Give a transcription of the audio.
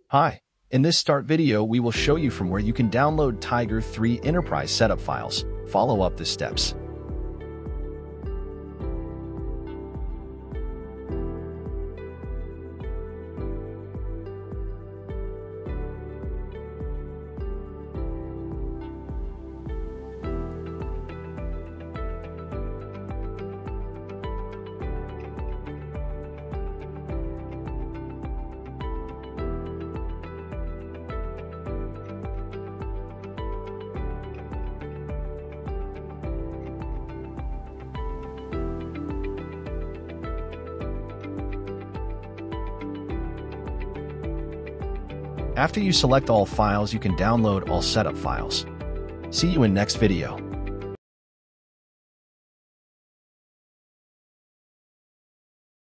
Hi, in this start video we will show you from where you can download Tiger 3 Enterprise setup files. Follow up the steps. After you select all files, you can download all setup files. See you in next video.